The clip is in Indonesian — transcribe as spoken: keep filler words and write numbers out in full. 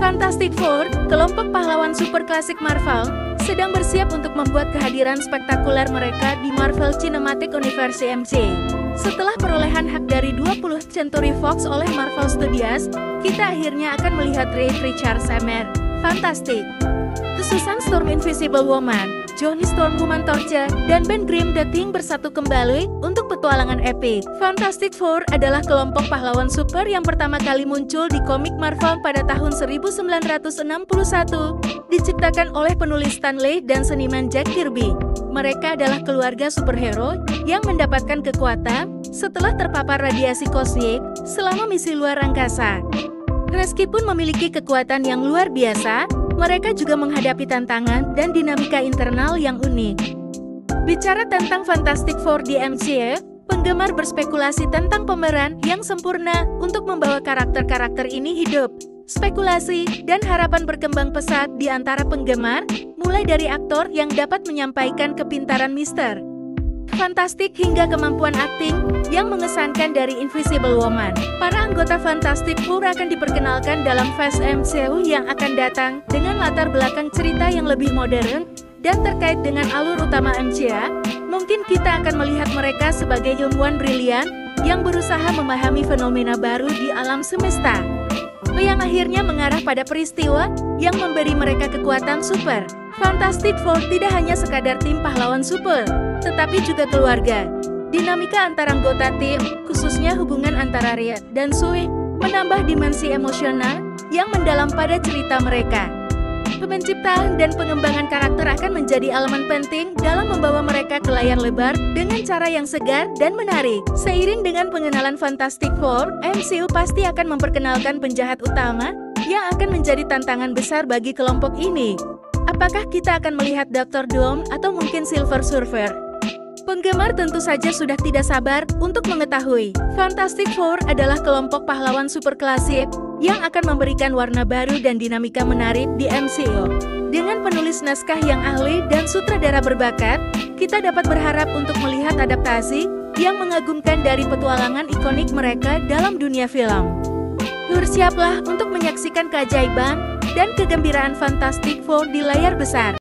Fantastic Four, kelompok pahlawan super klasik Marvel, sedang bersiap untuk membuat kehadiran spektakuler mereka di Marvel Cinematic Universe M C. Setelah perolehan hak dari dua puluh Century Fox oleh Marvel Studios, kita akhirnya akan melihat Reed Richards Emer, Fantastic, Susan Storm Invisible Woman, Johnny Storm Human Torch, dan Ben Grimm The Thing bersatu kembali untuk petualangan epik. Fantastic Four adalah kelompok pahlawan super yang pertama kali muncul di komik Marvel pada tahun seribu sembilan ratus enam puluh satu, diciptakan oleh penulis Stan Lee dan seniman Jack Kirby. Mereka adalah keluarga superhero yang mendapatkan kekuatan setelah terpapar radiasi kosmik selama misi luar angkasa. Meskipun memiliki kekuatan yang luar biasa, mereka juga menghadapi tantangan dan dinamika internal yang unik. Bicara tentang Fantastic Four di M C U, penggemar berspekulasi tentang pemeran yang sempurna untuk membawa karakter-karakter ini hidup. Spekulasi dan harapan berkembang pesat di antara penggemar, mulai dari aktor yang dapat menyampaikan kepintaran Mister Fantastic hingga kemampuan akting yang mengesankan dari Invisible Woman. Para anggota Fantastic Four akan diperkenalkan dalam fase M C U yang akan datang dengan latar belakang cerita yang lebih modern dan terkait dengan alur utama M C U. Mungkin kita akan melihat mereka sebagai ilmuwan brilian yang berusaha memahami fenomena baru di alam semesta, yang akhirnya mengarah pada peristiwa yang memberi mereka kekuatan super. Fantastic Four tidak hanya sekadar tim pahlawan super, tetapi juga keluarga. Dinamika antar anggota tim, khususnya hubungan antara Reed dan Sue, menambah dimensi emosional yang mendalam pada cerita mereka. Penciptaan dan pengembangan karakter akan menjadi elemen penting dalam membawa mereka ke layar lebar dengan cara yang segar dan menarik. Seiring dengan pengenalan Fantastic Four, M C U pasti akan memperkenalkan penjahat utama yang akan menjadi tantangan besar bagi kelompok ini. Apakah kita akan melihat Doctor Doom atau mungkin Silver Surfer? Penggemar tentu saja sudah tidak sabar untuk mengetahui. Fantastic Four adalah kelompok pahlawan super klasik yang akan memberikan warna baru dan dinamika menarik di M C U. Dengan penulis naskah yang ahli dan sutradara berbakat, kita dapat berharap untuk melihat adaptasi yang mengagumkan dari petualangan ikonik mereka dalam dunia film. Bersiaplah untuk menyaksikan keajaiban dan kegembiraan Fantastic Four di layar besar.